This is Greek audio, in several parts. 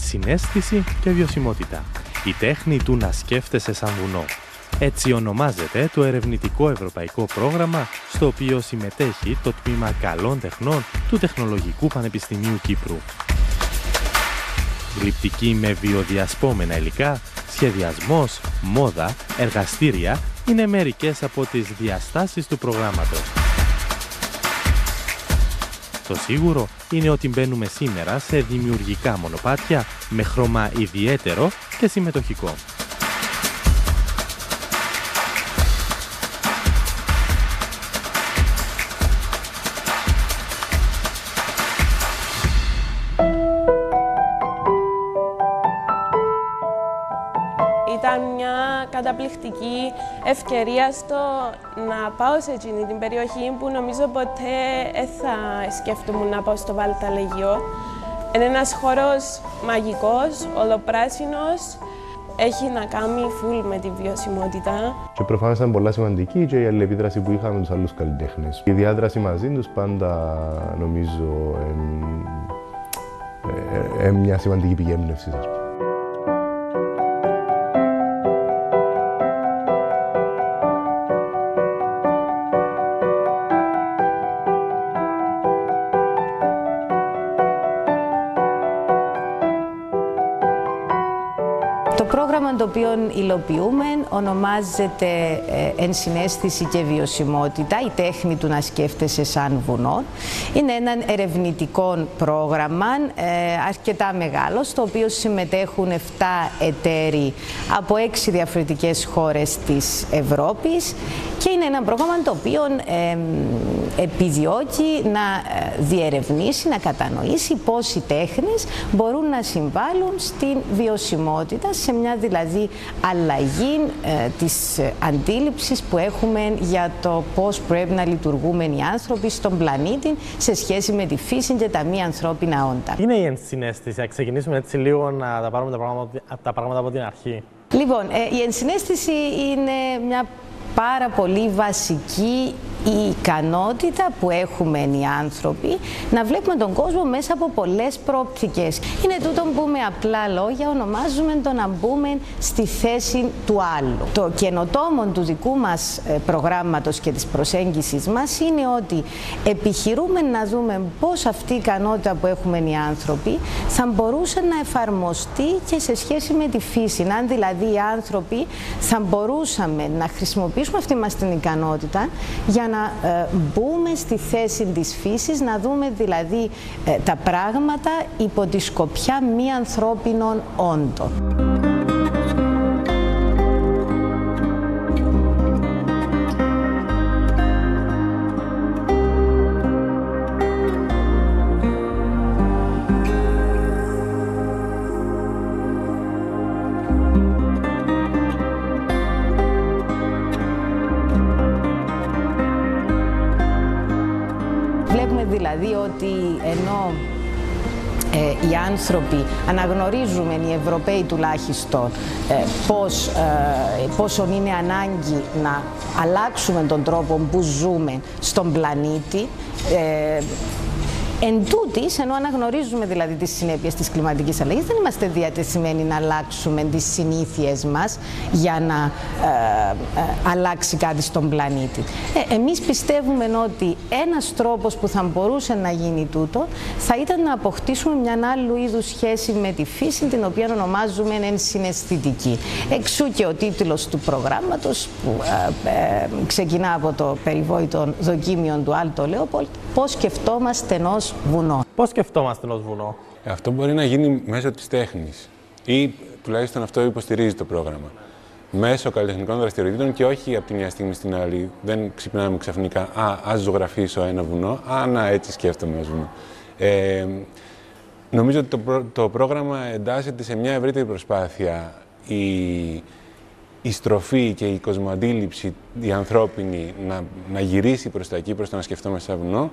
ενσυναίσθηση και βιωσιμότητα. Η τέχνη του να σκέφτεσαι σαν βουνό. Έτσι ονομάζεται το ερευνητικό ευρωπαϊκό πρόγραμμα στο οποίο συμμετέχει το Τμήμα Καλών Τεχνών του Τεχνολογικού Πανεπιστημίου Κύπρου. Γλυπτική με βιοδιασπόμενα υλικά, σχεδιασμός, μόδα, εργαστήρια είναι μερικές από τις διαστάσεις του προγράμματος. Το σίγουρο είναι ότι μπαίνουμε σήμερα σε δημιουργικά μονοπάτια με χρώμα ιδιαίτερο και συμμετοχικό. Ήταν μια καταπληκτική ευκαιρία στο να πάω σε εκείνη την περιοχή που νομίζω ποτέ δεν θα σκέφτομαι να πάω στο Βαλταλεγείο. Είναι ένας χώρος μαγικός, ολοπράσινος, έχει να κάνει φουλ με τη βιωσιμότητα. Και προφανώς ήταν πολλά σημαντική και η αλληλεπίδραση που είχαμε με τους άλλους καλλιτέχνες. Η διάδραση μαζί τους πάντα νομίζω μια σημαντική πηγή έμπνευσης. Το πρόγραμμα το οποίο υλοποιούμε ονομάζεται ενσυναίσθηση και βιωσιμότητα, η τέχνη του να σκέφτεσαι σαν βουνό. Είναι ένα ερευνητικό πρόγραμμα αρκετά μεγάλο, στο οποίο συμμετέχουν 7 εταίροι από 6 διαφορετικές χώρες της Ευρώπης και είναι ένα πρόγραμμα το οποίο επιδιώκει να διερευνήσει, να κατανοήσει πώς οι τέχνες μπορούν να συμβάλλουν στην βιωσιμότητα, σε μια δηλαδή αλλαγή της αντίληψης που έχουμε για το πώς πρέπει να λειτουργούμε οι άνθρωποι στον πλανήτη σε σχέση με τη φύση και τα μη ανθρώπινα όντα. Είναι η ενσυναίσθηση, να ξεκινήσουμε έτσι λίγο να τα πάρουμε τα πράγματα από την αρχή. Λοιπόν, η ενσυναίσθηση είναι μια πάρα πολύ βασική η ικανότητα που έχουμε οι άνθρωποι να βλέπουμε τον κόσμο μέσα από πολλές προοπτικές. Είναι τούτο που με απλά λόγια ονομάζουμε το να μπούμε στη θέση του άλλου. Το καινοτόμο του δικού μας προγράμματος και της προσέγγισης μας είναι ότι επιχειρούμε να δούμε πώς αυτή η ικανότητα που έχουμε οι άνθρωποι θα μπορούσε να εφαρμοστεί και σε σχέση με τη φύση. Αν δηλαδή οι άνθρωποι θα μπορούσαμε να χρησιμοποιήσουμε αυτή μας την ικανότητα για να μπούμε στη θέση της φύσης, να δούμε δηλαδή τα πράγματα υπό τη σκοπιά μη ανθρώπινων όντων. Βλέπουμε δηλαδή ότι ενώ οι άνθρωποι αναγνωρίζουμε, οι Ευρωπαίοι τουλάχιστον, πόσο είναι ανάγκη να αλλάξουμε τον τρόπο που ζούμε στον πλανήτη, εν τούτης, ενώ αναγνωρίζουμε δηλαδή τις συνέπειες της κλιματικής αλλαγής, δεν είμαστε διατεθειμένοι να αλλάξουμε τις συνήθειες μας για να αλλάξει κάτι στον πλανήτη. Εμείς πιστεύουμε ότι ένας τρόπος που θα μπορούσε να γίνει τούτο θα ήταν να αποκτήσουμε μια άλλου είδους σχέση με τη φύση, την οποία ονομάζουμε ενσυναισθητική. Εξού και ο τίτλος του προγράμματος που ξεκινά από το περιβόητο δοκίμιο του Άλτο Λέοπολτ, πώς σκεφτόμαστε ενός βουνό. Πώς σκεφτόμαστε ενός βουνό? Αυτό μπορεί να γίνει μέσω της τέχνης ή τουλάχιστον αυτό υποστηρίζει το πρόγραμμα. Μέσω καλλιτεχνικών δραστηριοτήτων και όχι από τη μια στιγμή στην άλλη. Δεν ξυπνάμε ξαφνικά, ας ζωγραφίσω ένα βουνό, να έτσι σκέφτομαι ως βουνό. Νομίζω ότι το πρόγραμμα εντάσσεται σε μια ευρύτερη προσπάθεια η στροφή και η κοσμοαντίληψη, η ανθρώπινη, να γυρίσει προς τα εκεί, προς το να σκεφτόμαστε σαν βουνό.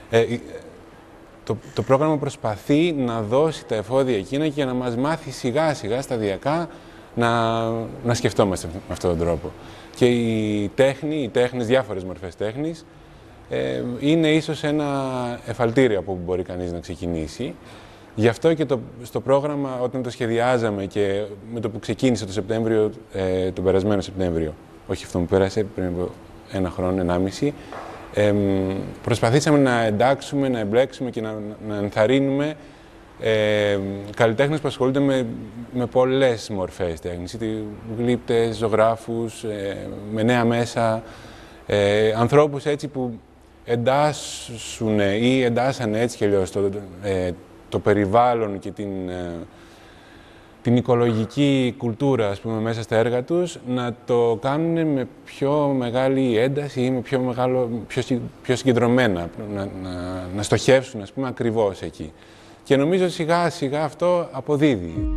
Το πρόγραμμα προσπαθεί να δώσει τα εφόδια εκείνα και να μας μάθει σιγά σιγά, σταδιακά, να σκεφτόμαστε με αυτόν τον τρόπο. Και η τέχνες, διάφορες μορφές τέχνης, είναι ίσως ένα εφαλτήριο από όπου μπορεί κανείς να ξεκινήσει. Γι' αυτό και στο πρόγραμμα, όταν το σχεδιάζαμε και με το που ξεκίνησε το Σεπτέμβριο, τον περασμένο Σεπτέμβριο, όχι αυτό που πέρασε, πριν από 1 χρόνο, 1,5, προσπαθήσαμε να εντάξουμε, να εμπλέξουμε και να ενθαρρύνουμε καλλιτέχνες που ασχολούνται με πολλές μορφές τέχνης, είτε γλύπτες, ζωγράφους, με νέα μέσα, ανθρώπους έτσι που εντάσσουν ή εντάσσανε έτσι και αλλιώς το περιβάλλον και την οικολογική κουλτούρα, ας πούμε, μέσα στα έργα τους, να το κάνουν με πιο μεγάλη ένταση ή με πιο συγκεντρωμένα, να στοχεύσουν, ας πούμε, ακριβώς εκεί. Και νομίζω σιγά σιγά αυτό αποδίδει.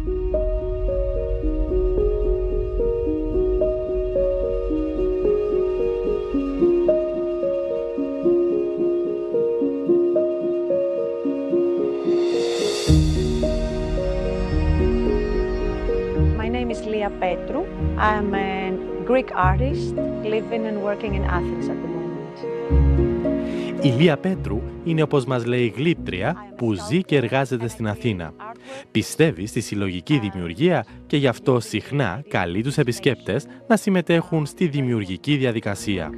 Petru. I'm a Greek artist living and working in Athens at the moment. Η Λία Πέτρου είναι, όπως μας λέει, γλύπτρια που ζει και εργάζεται στην Αθήνα. Πιστεύει στη συλλογική δημιουργία και γι' αυτό συχνά καλεί τους επισκέπτες να συμμετέχουν στη δημιουργική διαδικασία.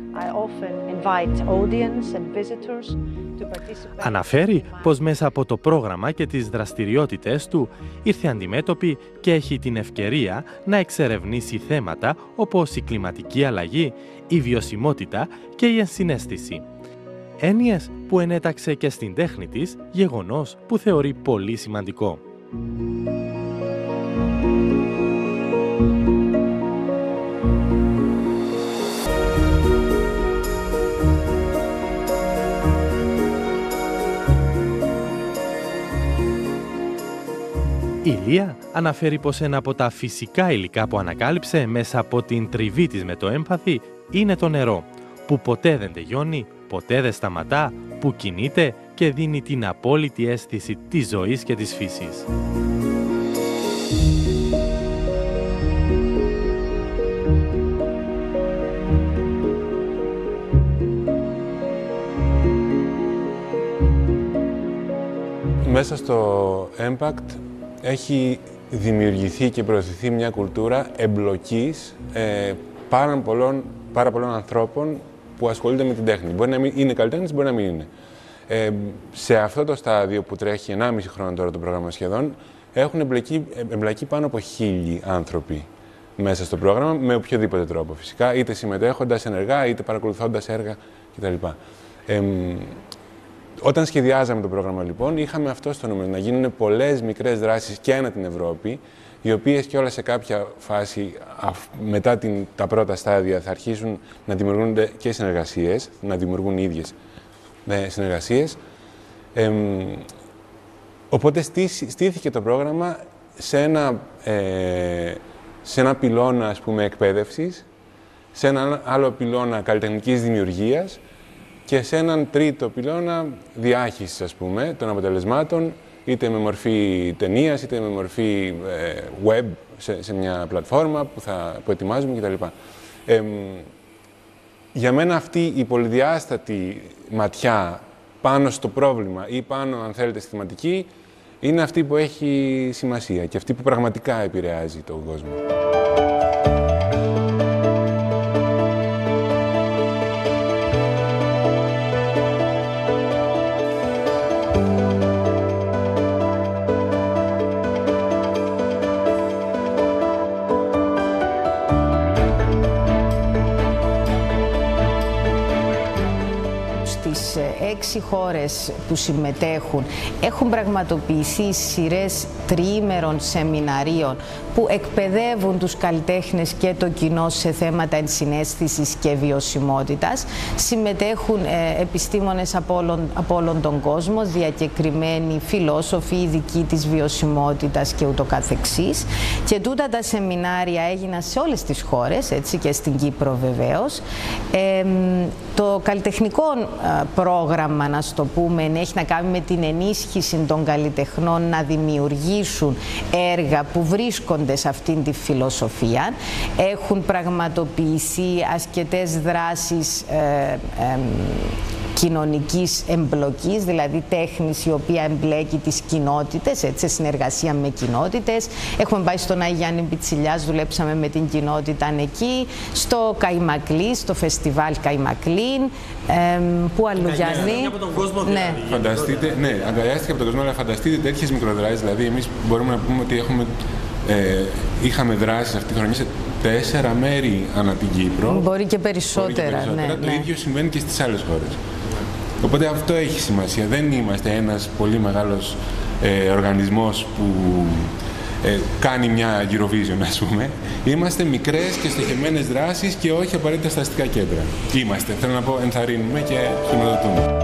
Αναφέρει πως μέσα από το πρόγραμμα και τις δραστηριότητες του ήρθε αντιμέτωπη και έχει την ευκαιρία να εξερευνήσει θέματα όπως η κλιματική αλλαγή, η βιωσιμότητα και η ενσυναίσθηση. Έννοιες που ενέταξε και στην τέχνη της, γεγονός που θεωρεί πολύ σημαντικό. Η Λία αναφέρει πως ένα από τα φυσικά υλικά που ανακάλυψε μέσα από την τριβή της με το έμπαθι είναι το νερό, που ποτέ δεν τελειώνει, ποτέ δεν σταματά, που κινείται και δίνει την απόλυτη αίσθηση της ζωής και της φύσης. Μέσα στο Impact έχει δημιουργηθεί και προωθηθεί μια κουλτούρα εμπλοκής πάρα πολλών ανθρώπων που ασχολούνται με την τέχνη. Μπορεί να μην είναι καλλιτέχνης, μπορεί να μην είναι. Σε αυτό το στάδιο που τρέχει 1,5 χρόνο τώρα το πρόγραμμα σχεδόν, έχουν εμπλακεί πάνω από 1.000 άνθρωποι μέσα στο πρόγραμμα, με οποιοδήποτε τρόπο φυσικά, είτε συμμετέχοντας ενεργά, είτε παρακολουθώντας έργα κτλ. Όταν σχεδιάζαμε το πρόγραμμα, λοιπόν, είχαμε αυτό στο νου, να γίνουν πολλές μικρές δράσεις και ανά την Ευρώπη, οι οποίες και όλα σε κάποια φάση, μετά τα πρώτα στάδια, θα αρχίσουν να δημιουργούνται και συνεργασίες, να δημιουργούν οι ίδιες συνεργασίες. Οπότε στήθηκε το πρόγραμμα σε ένα πυλώνα, ας πούμε, εκπαίδευσης, σε ένα άλλο πυλώνα καλλιτεχνικής δημιουργίας και σε έναν τρίτο πυλώνα διάχυσης, ας πούμε, των αποτελεσμάτων, είτε με μορφή ταινίας, είτε με μορφή web, σε μια πλατφόρμα που ετοιμάζουμε κτλ. Για μένα αυτή η πολυδιάστατη ματιά πάνω στο πρόβλημα ή πάνω, αν θέλετε, στη θεματική, είναι αυτή που έχει σημασία και αυτή που πραγματικά επηρεάζει τον κόσμο. Στις 6 χώρες που συμμετέχουν έχουν πραγματοποιηθεί σειρές τριήμερων σεμιναρίων που εκπαιδεύουν τους καλλιτέχνες και το κοινό σε θέματα ενσυναίσθησης και βιωσιμότητας. Συμμετέχουν επιστήμονες από όλον τον κόσμο, διακεκριμένοι φιλόσοφοι, ειδικοί της βιωσιμότητας και ούτω καθεξής. Και τούτα τα σεμινάρια έγιναν σε όλες τις χώρες, έτσι και στην Κύπρο βεβαίως. Το καλλιτεχνικό πρόγραμμα, να το πούμε, έχει να κάνει με την ενίσχυση των καλλιτεχνών να δημιουργήσουν έργα που βρίσκονται σε αυτήν τη φιλοσοφία. Έχουν πραγματοποιηθεί ασκετές δράσεις κοινωνικής εμπλοκής, δηλαδή τέχνης η οποία εμπλέκει τις κοινότητες, έτσι, σε συνεργασία με κοινότητες. Έχουμε πάει στον Άι Γιάννη Μπιτσιλιάς, δουλέψαμε με την κοινότητα εκεί, στο Καϊμακλή, στο φεστιβάλ Καϊμακλήν, που αλλού Γιάννη. Από τον κόσμο, ναι. Φανταστείτε, ναι, αγκαλιάστηκε από τον κόσμο, αλλά φανταστείτε τέτοιες μικροδράσεις, δηλαδή εμείς μπορούμε να πούμε ότι είχαμε δράσεις αυτή τη χρονιά σε 4 μέρη ανά την Κύπρο. Μπορεί και περισσότερα. Ναι, το ίδιο συμβαίνει και στις άλλες χώρες. Οπότε αυτό έχει σημασία. Δεν είμαστε ένας πολύ μεγάλος οργανισμός που κάνει μια Eurovision, ας πούμε. Είμαστε μικρές και στοχευμένες δράσεις και όχι απαραίτητα στα αστικά κέντρα. Είμαστε, θέλω να πω, ενθαρρύνουμε και χρηματοδοτούμε.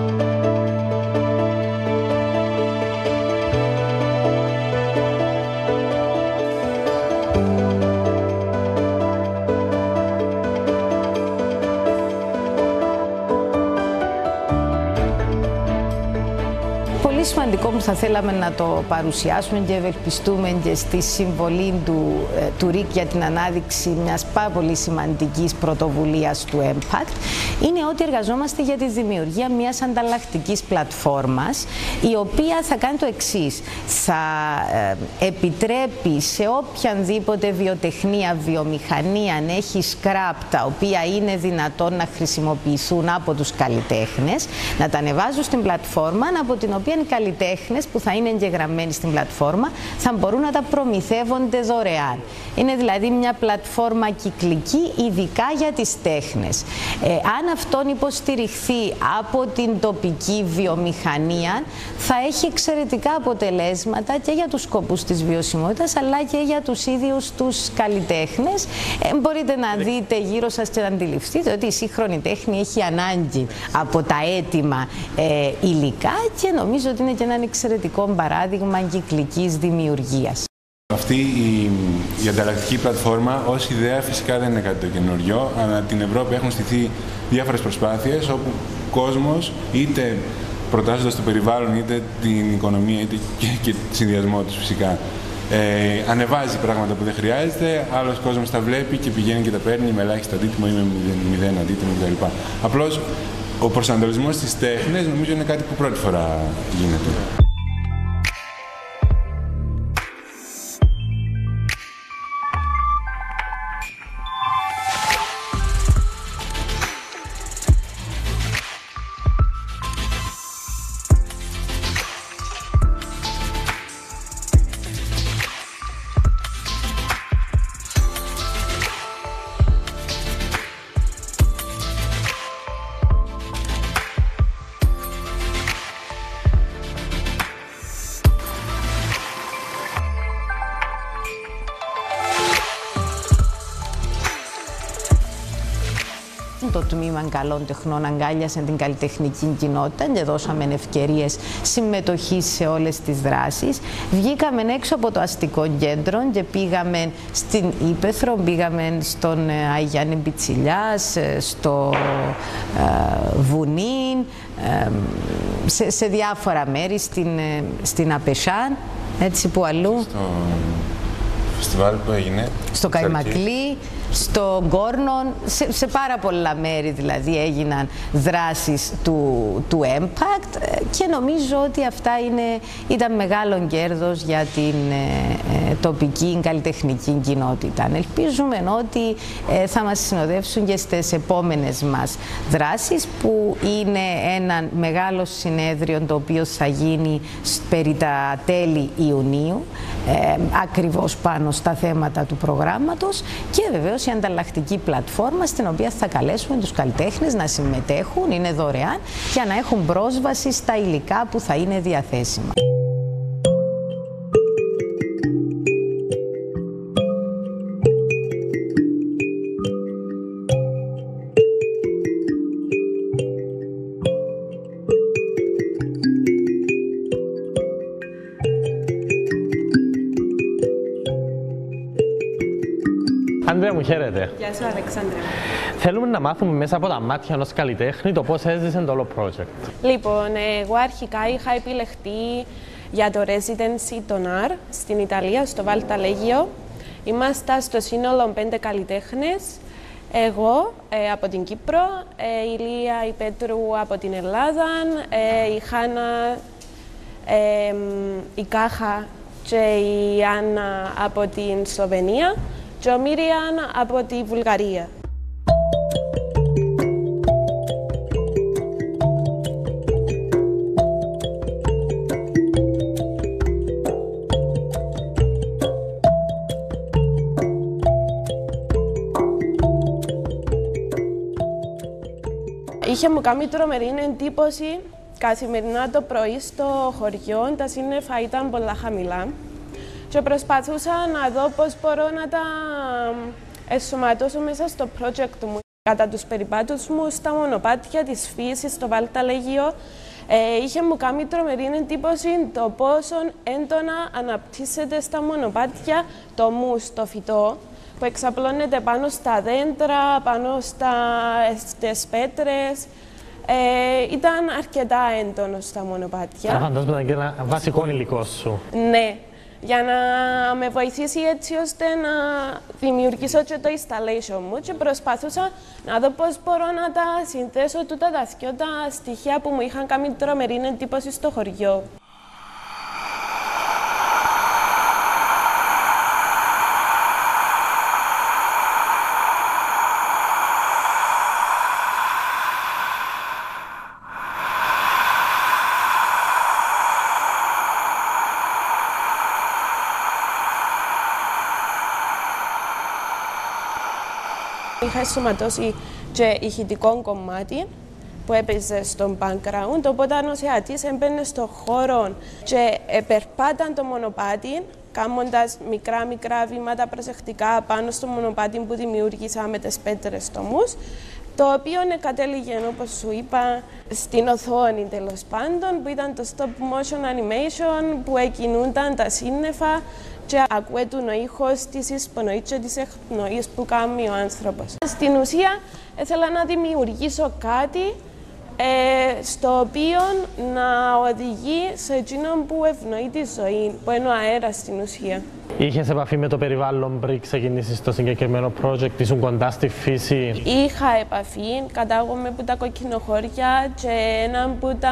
Σημαντικό που θα θέλαμε να το παρουσιάσουμε και ευελπιστούμε και στη συμβολή του ΡΙΚ για την ανάδειξη μιας πάρα πολύ σημαντικής πρωτοβουλίας του Impact είναι ότι εργαζόμαστε για τη δημιουργία μιας ανταλλακτικής πλατφόρμας η οποία θα κάνει το εξής. Θα επιτρέπει σε οποιαδήποτε βιοτεχνία, βιομηχανία αν έχει σκράπ τα οποία είναι δυνατόν να χρησιμοποιηθούν από τους καλλιτέχνες, να τα ανεβάζουν στην πλατφόρμα από την οποία οι καλλιτέχνες που θα είναι εγγεγραμμένοι στην πλατφόρμα θα μπορούν να τα προμηθεύονται δωρεάν. Είναι δηλαδή μια πλατφόρμα κυκλική ειδικά για τις τέχνες. Αν αυτόν υποστηριχθεί από την τοπική βιομηχανία θα έχει εξαιρετικά αποτελέσματα και για τους σκοπούς της βιωσιμότητας αλλά και για τους ίδιους τους καλλιτέχνες. Μπορείτε να δείτε γύρω σας και να αντιληφθείτε ότι η σύγχρονη τέχνη έχει ανάγκη από τα έτοιμα υλικά και νομίζω ότι είναι και ένα εξαιρετικό παράδειγμα κυκλικής δημιουργίας. Αυτή η ανταλλακτική πλατφόρμα ως ιδέα φυσικά δεν είναι κάτι το καινούριο. Ανά την Ευρώπη έχουν στηθεί διάφορες προσπάθειες όπου ο κόσμος είτε προτάσσοντας το περιβάλλον είτε την οικονομία είτε και συνδυασμό τους φυσικά ανεβάζει πράγματα που δεν χρειάζεται, άλλος κόσμος τα βλέπει και πηγαίνει και τα παίρνει με ελάχιστο αντίτιμο ή με μηδέν αντίτιμο κτλ. Απλώς ο προσανατολισμός στις τέχνες νομίζω είναι κάτι που πρώτη φορά γίνεται. Το Τμήμα Καλών Τεχνών αγκάλιασε την καλλιτεχνική κοινότητα και δώσαμε ευκαιρίες συμμετοχής σε όλες τις δράσεις. Βγήκαμε έξω από το αστικό κέντρο και πήγαμε στην Ήπεθρο, πήγαμε στον Άι Γιάννη Μπιτσιλιάς, στο Βουνίν, σε διάφορα μέρη, στην Απεσάν, έτσι που αλλού. Στο φεστιβάλ που έγινε. Στο Καϊμακλή, στο Γκόρνον, σε πάρα πολλά μέρη δηλαδή έγιναν δράσεις του Impact και νομίζω ότι αυτά ήταν μεγάλο κέρδος για την τοπική καλλιτεχνική κοινότητα. Ελπίζουμε ότι θα μας συνοδεύσουν και στις επόμενες μας δράσεις που είναι ένα μεγάλο συνέδριο το οποίο θα γίνει περί τα τέλη Ιουνίου ακριβώς πάνω στα θέματα του προγράμματος και βεβαίως η ανταλλακτική πλατφόρμα στην οποία θα καλέσουμε τους καλλιτέχνες να συμμετέχουν, είναι δωρεάν, για να έχουν πρόσβαση στα υλικά που θα είναι διαθέσιμα. Ανδρέα μου, χαίρετε. Γεια σου, Αλεξάνδρα. Θέλουμε να μάθουμε μέσα από τα μάτια ενός καλλιτέχνη το πώς έζησε το όλο project. Λοιπόν, εγώ αρχικά είχα επιλεχτεί για το residency των AR στην Ιταλία, στο Βάλτα Λέγιο. Ήμασταν στο σύνολο 5 καλλιτέχνες. Εγώ από την Κύπρο, η Λία η Πέτρου από την Ελλάδα, η Χάνα, η Κάχα και η Άννα από την Σλοβενία και ο Μίριαν από τη Βουλγαρία. Είχε μου κάνει τρομερή εντύπωση. Καθημερινά το πρωί στο χωριό τα σύννεφα ήταν πολλά χαμηλά και προσπαθούσα να δω πώς μπορώ να τα ενσωματώσω μέσα στο project μου. Κατά τους περιπάτους μου στα μονοπάτια της φύσης, στο Βαλταλέγιο, είχε μου κάνει τρομερή εντύπωση το πόσο έντονα αναπτύσσεται στα μονοπάτια το μους, το φυτό, που εξαπλώνεται πάνω στα δέντρα, πάνω στις πέτρες. Ήταν αρκετά έντονο στα μονοπάτια. Φαντάζομαι ήταν και ένα βασικό υλικό σου. Ναι, για να με βοηθήσει έτσι ώστε να δημιουργήσω και το installation μου και προσπαθούσα να δω πώς μπορώ να τα συνθέσω τούτα τα δυο τα στοιχεία που μου είχαν κάνει τρομερή εντύπωση στο χωριό. Είχα ενσωματώσει και ηχητικό κομμάτι που έπαιζε στο background, οπότε ο θεατής έμπαινε στον χώρο και περπάταν το μονοπάτι, κάνοντας μικρά βήματα προσεκτικά πάνω στο μονοπάτι που δημιούργησα με τις πέτρες στο μους, το οποίο κατέληγε, όπως σου είπα, στην οθόνη τέλος πάντων, που ήταν το stop motion animation, που εκκινούνταν τα σύννεφα και ακούεται ο ήχος της εισπνοής και της εκπνοής που κάνει ο άνθρωπος. Στην ουσία, ήθελα να δημιουργήσω κάτι στο οποίο να οδηγεί σε εκείνον που ευνοεί τη ζωή, που είναι ο αέρας στην ουσία. Είχες επαφή με το περιβάλλον πριν ξεκινήσεις το συγκεκριμένο project, ήσουν κοντά στη φύση? Είχα επαφή, κατάγομαι από τα κοκκινοχώρια και ένα από τα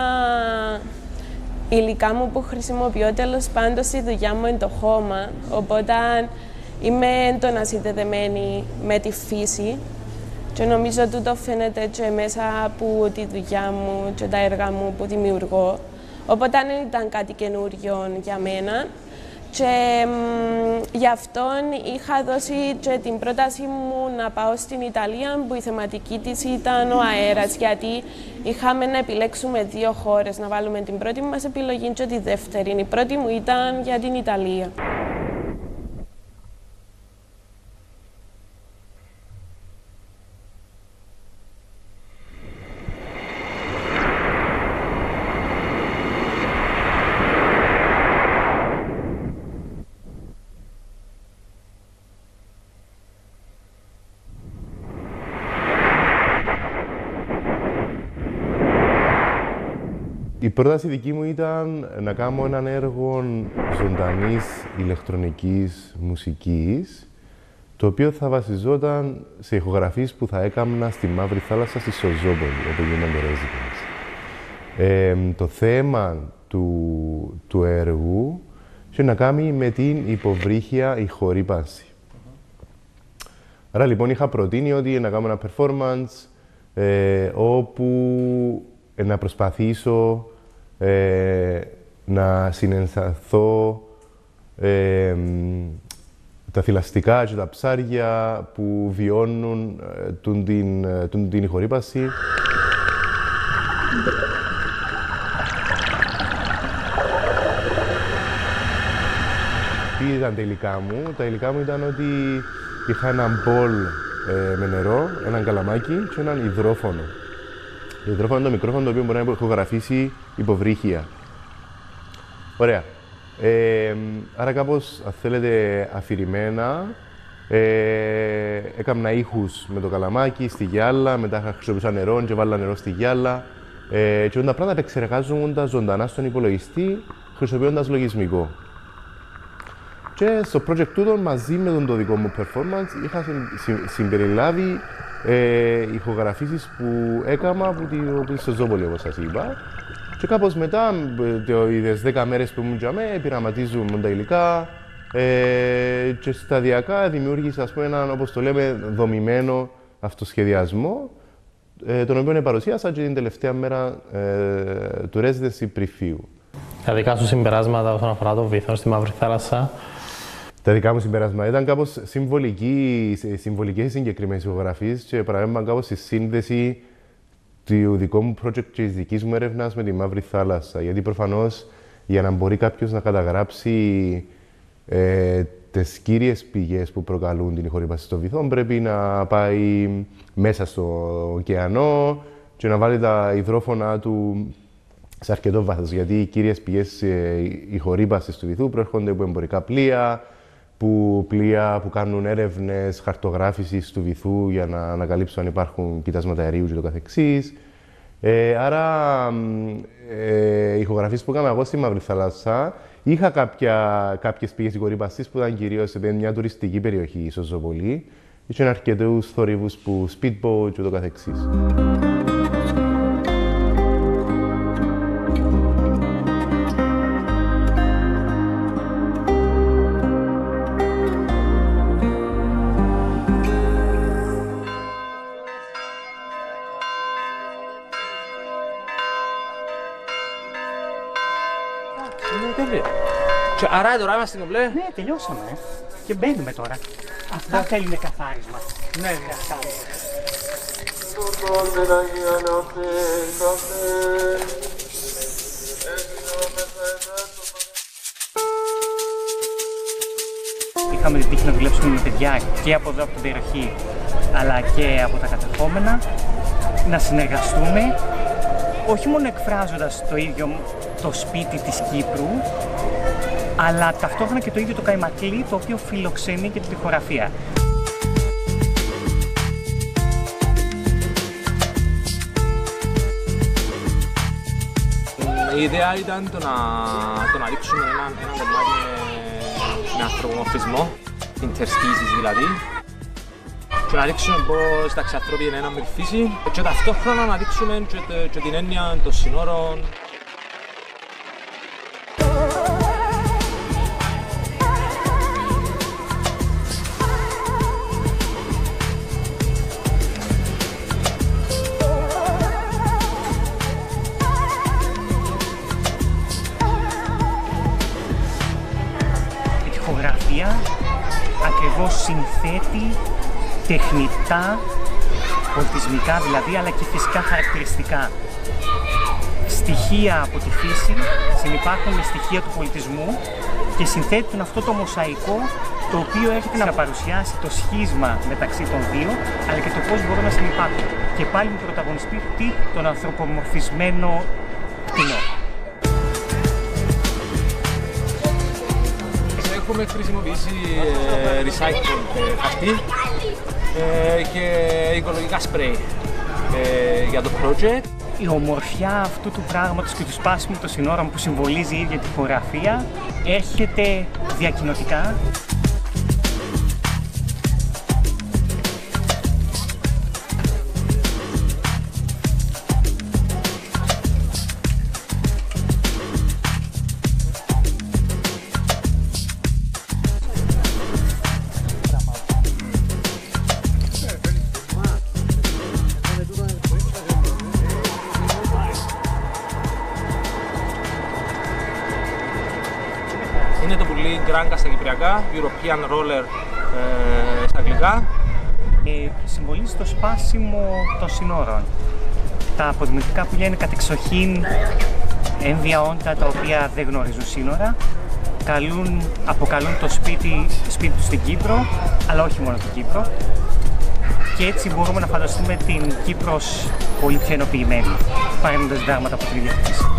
υλικά μου που χρησιμοποιώ τέλος πάντων στη δουλειά μου είναι το χώμα, οπότε είμαι έντονα συνδεδεμένη με τη φύση και νομίζω ότι το φαίνεται και μέσα από τη δουλειά μου και τα έργα μου που δημιουργώ, οπότε δεν ήταν κάτι καινούριο για μένα. Και γι' αυτό είχα δώσει και την πρόταση μου να πάω στην Ιταλία, που η θεματική της ήταν ο αέρας, γιατί είχαμε να επιλέξουμε δύο χώρες, να βάλουμε την πρώτη μας επιλογή και τη δεύτερη. Η πρώτη μου ήταν για την Ιταλία. Η πρόταση δική μου ήταν να κάνω έναν έργο ζωντανής ηλεκτρονικής μουσικής, το οποίο θα βασιζόταν σε ηχογραφίες που θα έκανα στη Μαύρη Θάλασσα, στη Σοζόπολη, όπου γίνονται ρέζικες. Το θέμα του έργου είχε να κάνει με την υποβρύχια ηχορύπανση. Άρα λοιπόν είχα προτείνει ότι να κάνω ένα performance όπου να προσπαθήσω να συναισθανθώ τα θηλαστικά και τα ψάρια που βιώνουν την ηχορύπανση. Τι ήταν τα υλικά μου? Τα υλικά μου ήταν ότι είχα έναν μπολ με νερό, έναν καλαμάκι και έναν υδρόφωνο. Το υδρόφωνο είναι το μικρόφωνο το οποίο μπορεί να ηχογραφήσει υποβρύχια. Ωραία. Άρα κάπως, αν θέλετε, αφηρημένα, έκανα ήχους με το καλαμάκι στη γυάλα, μετά χρησιμοποιούσα νερό και βάλα νερό στη γυάλα. Και όταν τα πράγματα επεξεργάζονταν ζωντανά στον υπολογιστή, χρησιμοποιώντας λογισμικό. Και στο project τούτο, μαζί με τον το δικό μου performance, είχα συμπεριλάβει ηχογραφήσεις που έκανα από τη Σοζόπολη, όπως σας είπα. Και κάπως μετά, τις 10 μέρες που ήμουν τζαμέ, πειραματίζουμε τα υλικά και σταδιακά δημιούργησα, ας πούμε, έναν, όπως το λέμε, δομημένο αυτοσχεδιασμό, τον οποίο παρουσίασα και την τελευταία μέρα του residency πριφίου. Τα δικά σου συμπεράσματα όσον αφορά το βυθό στη Μαύρη Θάλασσα? Τα δικά μου συμπεράσματα ήταν κάπως συμβολικές οι συγκεκριμένες ηχογραφίες και παράδειγμα κάπως στη σύνδεση του δικού μου project και της δικής μου έρευνας με τη Μαύρη Θάλασσα. Γιατί προφανώς για να μπορεί κάποιος να καταγράψει τις κύριες πηγές που προκαλούν την ηχορύπανση στο βυθό, πρέπει να πάει μέσα στο ωκεανό και να βάλει τα υδρόφωνα του σε αρκετό βάθος. Γιατί οι κύριες πηγές ηχορύπανσης του βυθού προέρχονται από εμπορικά πλοία που κάνουν έρευνες χαρτογράφησης του βυθού για να ανακαλύψουν αν υπάρχουν κοιτάσματα αερίου και το καθεξής. Άρα, οι ηχογραφίες που έκανα εγώ στη Μαύρη Θάλασσα, είχα κάποιες πηγές ηχορύπανσης που ήταν κυρίως σε μια τουριστική περιοχή, η Σοζόπολη. Είχαν αρκετούς θορύβους που speedboat και το καθεξής. Άρα τώρα είμαστε κομπλέ. Ναι, τελειώσαμε. Και μπαίνουμε τώρα. Αυτά θέλουν καθάρισμα. Ναι, καθάρισμα. Είχαμε την τύχη να δουλέψουμε με παιδιά και από εδώ από την περιοχή, αλλά και από τα κατεχόμενα, να συνεργαστούμε, όχι μόνο εκφράζοντας το ίδιο το σπίτι της Κύπρου, αλλά ταυτόχρονα και το ίδιο το Καϊμακλή, το οποίο φιλοξενεί και την ηχογραφία. Η ιδέα ήταν το να δείξουμε ένα κομμάτι με ανθρωπομορφισμό, interspecies δηλαδή, και να δείξουμε πώς τα ανθρώποι είναι ένα με τη φύση και ταυτόχρονα να δείξουμε και την έννοια των συνόρων. Η ηχογραφία ακριβώς συνθέτει τεχνητά, πολιτισμικά δηλαδή, αλλά και φυσικά χαρακτηριστικά. Στοιχεία από τη φύση συνυπάρχουν με στοιχεία του πολιτισμού και συνθέτουν αυτό το μοσαϊκό, το οποίο έρχεται να παρουσιάσει το σχίσμα μεταξύ των δύο, αλλά και το πώς μπορούν να συνυπάρχουν. Και πάλι με πρωταγωνιστή τον ανθρωπομορφισμένο κοινό. Έχουμε χρησιμοποιήσει recycled χαρτί και οικολογικά σπρέι για το project. Η ομορφιά αυτού του πράγματος και του σπάσιμου των συνόρων που συμβολίζει η ίδια τη ηχογραφία έρχεται διακοινωτικά. Είναι το πουλί γκράνκα στα κυπριακά, European Roller στα αγγλικά. Συμβολίζει το σπάσιμο των συνόρων. Τα αποδημητικά πουλιά είναι κατεξοχήν έμβια όντα τα οποία δεν γνωρίζουν σύνορα. Αποκαλούν το σπίτι του στην Κύπρο, αλλά όχι μόνο την Κύπρο. Και έτσι μπορούμε να φανταστούμε την Κύπρο πολύ πιο ενοποιημένη, παρέμβοντας διδάγματα από την ίδια τη φύση.